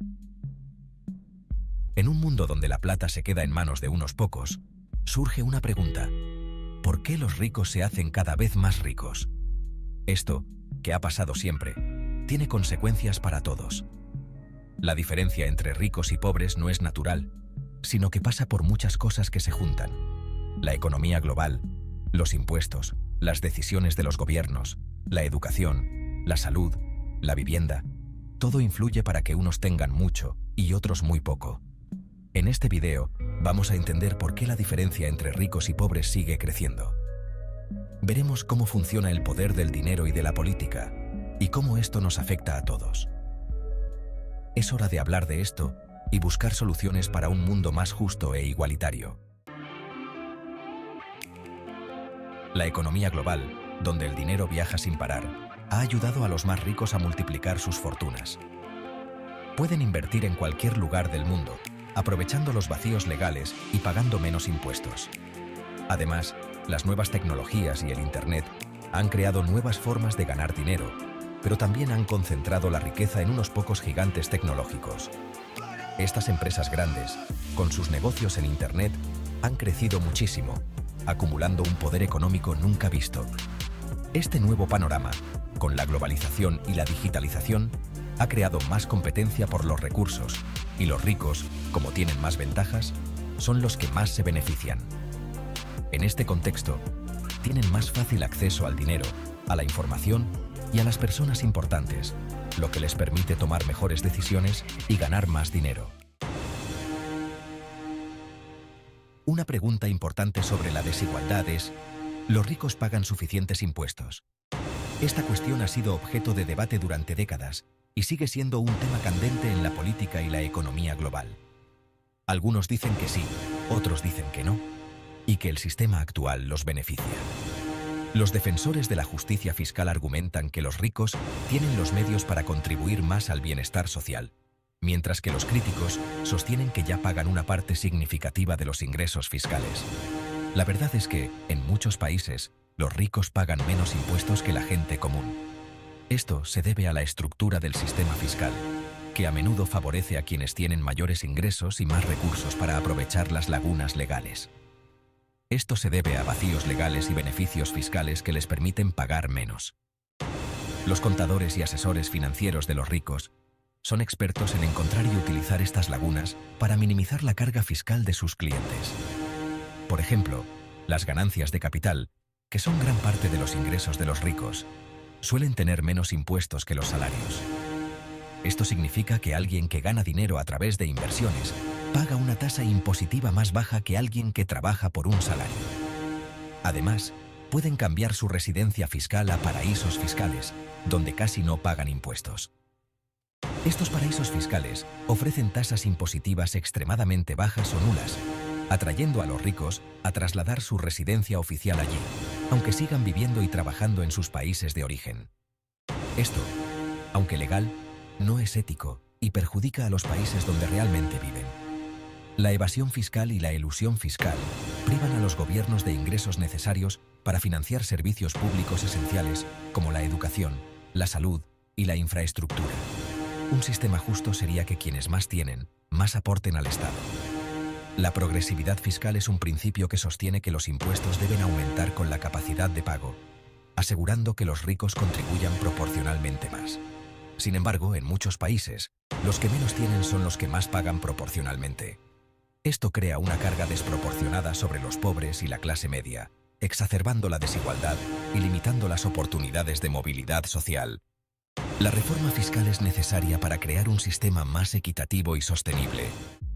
En un mundo donde la plata se queda en manos de unos pocos, surge una pregunta: ¿por qué los ricos se hacen cada vez más ricos? Esto, que ha pasado siempre, tiene consecuencias para todos. La diferencia entre ricos y pobres no es natural, sino que pasa por muchas cosas que se juntan: la economía global, los impuestos, las decisiones de los gobiernos, la educación, la salud, la vivienda. Todo influye para que unos tengan mucho y otros muy poco. En este video vamos a entender por qué la diferencia entre ricos y pobres sigue creciendo. Veremos cómo funciona el poder del dinero y de la política, y cómo esto nos afecta a todos. Es hora de hablar de esto y buscar soluciones para un mundo más justo e igualitario. La economía global, donde el dinero viaja sin parar, ha ayudado a los más ricos a multiplicar sus fortunas. Pueden invertir en cualquier lugar del mundo, aprovechando los vacíos legales y pagando menos impuestos. Además, las nuevas tecnologías y el Internet han creado nuevas formas de ganar dinero, pero también han concentrado la riqueza en unos pocos gigantes tecnológicos. Estas empresas grandes, con sus negocios en Internet, han crecido muchísimo, acumulando un poder económico nunca visto. Este nuevo panorama, con la globalización y la digitalización, ha creado más competencia por los recursos, y los ricos, como tienen más ventajas, son los que más se benefician. En este contexto, tienen más fácil acceso al dinero, a la información y a las personas importantes, lo que les permite tomar mejores decisiones y ganar más dinero. Una pregunta importante sobre la desigualdad es: ¿los ricos pagan suficientes impuestos? Esta cuestión ha sido objeto de debate durante décadas y sigue siendo un tema candente en la política y la economía global. Algunos dicen que sí, otros dicen que no, y que el sistema actual los beneficia. Los defensores de la justicia fiscal argumentan que los ricos tienen los medios para contribuir más al bienestar social, mientras que los críticos sostienen que ya pagan una parte significativa de los ingresos fiscales. La verdad es que, en muchos países, los ricos pagan menos impuestos que la gente común. Esto se debe a la estructura del sistema fiscal, que a menudo favorece a quienes tienen mayores ingresos y más recursos para aprovechar las lagunas legales. Esto se debe a vacíos legales y beneficios fiscales que les permiten pagar menos. Los contadores y asesores financieros de los ricos son expertos en encontrar y utilizar estas lagunas para minimizar la carga fiscal de sus clientes. Por ejemplo, las ganancias de capital, que son gran parte de los ingresos de los ricos, suelen tener menos impuestos que los salarios. Esto significa que alguien que gana dinero a través de inversiones paga una tasa impositiva más baja que alguien que trabaja por un salario. Además, pueden cambiar su residencia fiscal a paraísos fiscales, donde casi no pagan impuestos. Estos paraísos fiscales ofrecen tasas impositivas extremadamente bajas o nulas, atrayendo a los ricos a trasladar su residencia oficial allí, aunque sigan viviendo y trabajando en sus países de origen. Esto, aunque legal, no es ético y perjudica a los países donde realmente viven. La evasión fiscal y la elusión fiscal privan a los gobiernos de ingresos necesarios para financiar servicios públicos esenciales como la educación, la salud y la infraestructura. Un sistema justo sería que quienes más tienen, más aporten al Estado. La progresividad fiscal es un principio que sostiene que los impuestos deben aumentar con la capacidad de pago, asegurando que los ricos contribuyan proporcionalmente más. Sin embargo, en muchos países, los que menos tienen son los que más pagan proporcionalmente. Esto crea una carga desproporcionada sobre los pobres y la clase media, exacerbando la desigualdad y limitando las oportunidades de movilidad social. La reforma fiscal es necesaria para crear un sistema más equitativo y sostenible.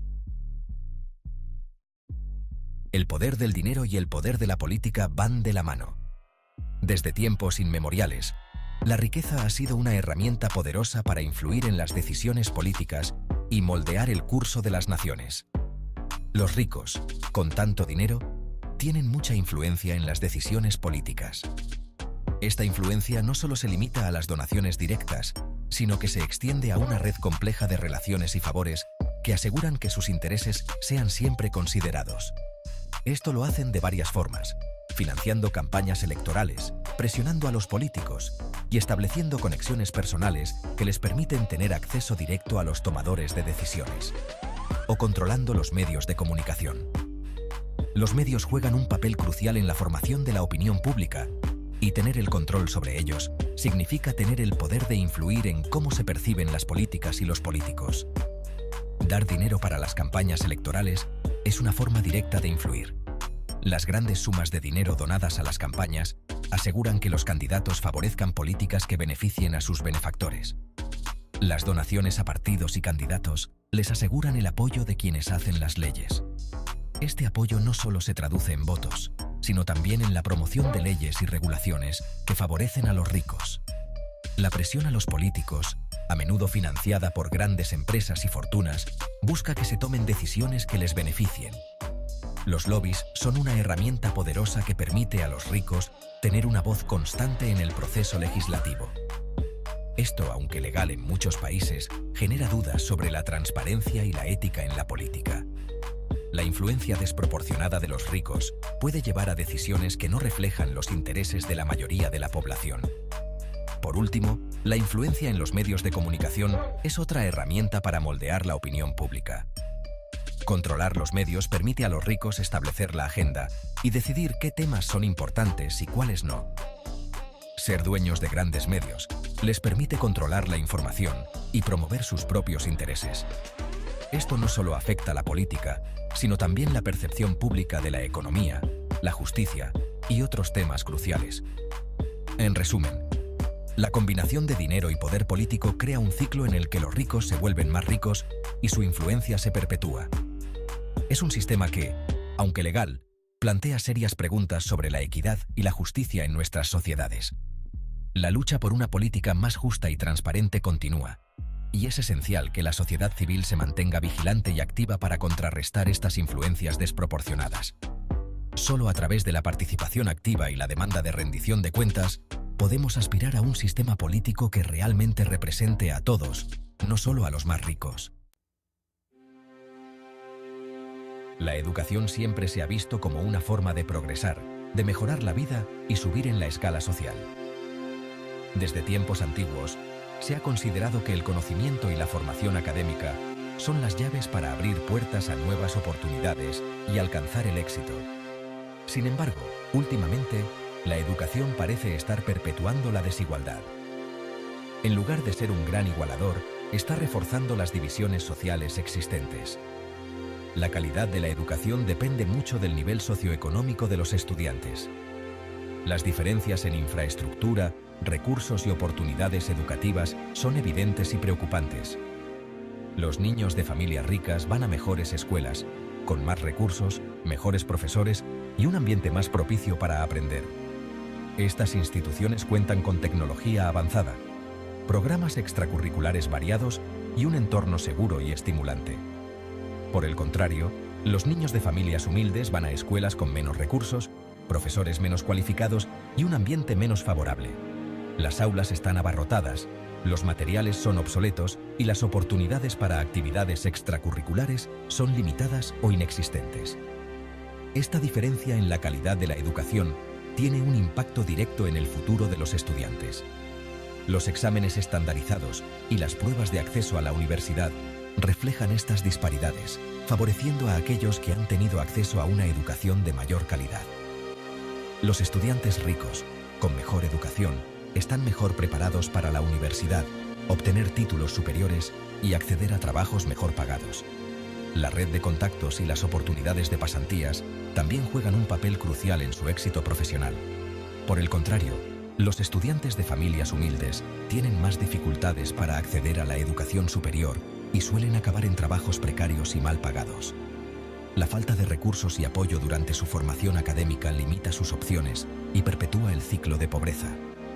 El poder del dinero y el poder de la política van de la mano. Desde tiempos inmemoriales, la riqueza ha sido una herramienta poderosa para influir en las decisiones políticas y moldear el curso de las naciones. Los ricos, con tanto dinero, tienen mucha influencia en las decisiones políticas. Esta influencia no solo se limita a las donaciones directas, sino que se extiende a una red compleja de relaciones y favores que aseguran que sus intereses sean siempre considerados. Esto lo hacen de varias formas: financiando campañas electorales, presionando a los políticos y estableciendo conexiones personales que les permiten tener acceso directo a los tomadores de decisiones, o controlando los medios de comunicación. Los medios juegan un papel crucial en la formación de la opinión pública, y tener el control sobre ellos significa tener el poder de influir en cómo se perciben las políticas y los políticos. Dar dinero para las campañas electorales es una forma directa de influir. Las grandes sumas de dinero donadas a las campañas aseguran que los candidatos favorezcan políticas que beneficien a sus benefactores. Las donaciones a partidos y candidatos les aseguran el apoyo de quienes hacen las leyes. Este apoyo no solo se traduce en votos, sino también en la promoción de leyes y regulaciones que favorecen a los ricos. La presión a los políticos, a menudo financiada por grandes empresas y fortunas, busca que se tomen decisiones que les beneficien. Los lobbies son una herramienta poderosa que permite a los ricos tener una voz constante en el proceso legislativo. Esto, aunque legal en muchos países, genera dudas sobre la transparencia y la ética en la política. La influencia desproporcionada de los ricos puede llevar a decisiones que no reflejan los intereses de la mayoría de la población. Por último, la influencia en los medios de comunicación es otra herramienta para moldear la opinión pública. Controlar los medios permite a los ricos establecer la agenda y decidir qué temas son importantes y cuáles no. Ser dueños de grandes medios les permite controlar la información y promover sus propios intereses. Esto no solo afecta a la política, sino también la percepción pública de la economía, la justicia y otros temas cruciales. En resumen, la combinación de dinero y poder político crea un ciclo en el que los ricos se vuelven más ricos y su influencia se perpetúa. Es un sistema que, aunque legal, plantea serias preguntas sobre la equidad y la justicia en nuestras sociedades. La lucha por una política más justa y transparente continúa, y es esencial que la sociedad civil se mantenga vigilante y activa para contrarrestar estas influencias desproporcionadas. Solo a través de la participación activa y la demanda de rendición de cuentas, podemos aspirar a un sistema político que realmente represente a todos, no solo a los más ricos. La educación siempre se ha visto como una forma de progresar, de mejorar la vida y subir en la escala social. Desde tiempos antiguos, se ha considerado que el conocimiento y la formación académica son las llaves para abrir puertas a nuevas oportunidades y alcanzar el éxito. Sin embargo, últimamente, la educación parece estar perpetuando la desigualdad. En lugar de ser un gran igualador, está reforzando las divisiones sociales existentes. La calidad de la educación depende mucho del nivel socioeconómico de los estudiantes. Las diferencias en infraestructura, recursos y oportunidades educativas son evidentes y preocupantes. Los niños de familias ricas van a mejores escuelas, con más recursos, mejores profesores y un ambiente más propicio para aprender. Estas instituciones cuentan con tecnología avanzada, programas extracurriculares variados y un entorno seguro y estimulante. Por el contrario, los niños de familias humildes van a escuelas con menos recursos, profesores menos cualificados y un ambiente menos favorable. Las aulas están abarrotadas, los materiales son obsoletos y las oportunidades para actividades extracurriculares son limitadas o inexistentes. Esta diferencia en la calidad de la educación tiene un impacto directo en el futuro de los estudiantes. Los exámenes estandarizados y las pruebas de acceso a la universidad reflejan estas disparidades, favoreciendo a aquellos que han tenido acceso a una educación de mayor calidad. Los estudiantes ricos, con mejor educación, están mejor preparados para la universidad, obtener títulos superiores y acceder a trabajos mejor pagados. La red de contactos y las oportunidades de pasantías también juegan un papel crucial en su éxito profesional. Por el contrario, los estudiantes de familias humildes tienen más dificultades para acceder a la educación superior y suelen acabar en trabajos precarios y mal pagados. La falta de recursos y apoyo durante su formación académica limita sus opciones y perpetúa el ciclo de pobreza.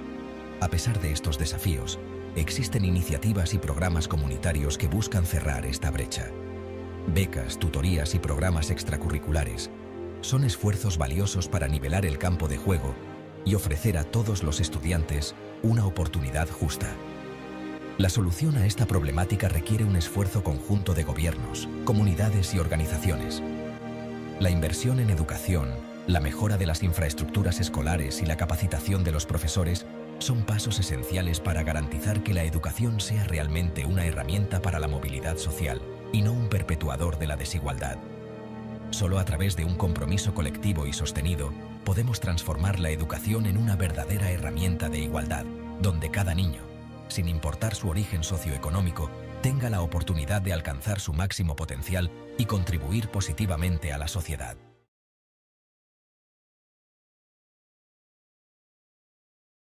A pesar de estos desafíos, existen iniciativas y programas comunitarios que buscan cerrar esta brecha. Becas, tutorías y programas extracurriculares son esfuerzos valiosos para nivelar el campo de juego y ofrecer a todos los estudiantes una oportunidad justa. La solución a esta problemática requiere un esfuerzo conjunto de gobiernos, comunidades y organizaciones. La inversión en educación La mejora de las infraestructuras escolares y la capacitación de los profesores son pasos esenciales para garantizar que la educación sea realmente una herramienta para la movilidad social y no un perpetuador de la desigualdad. Solo a través de un compromiso colectivo y sostenido podemos transformar la educación en una verdadera herramienta de igualdad, donde cada niño, sin importar su origen socioeconómico, tenga la oportunidad de alcanzar su máximo potencial y contribuir positivamente a la sociedad.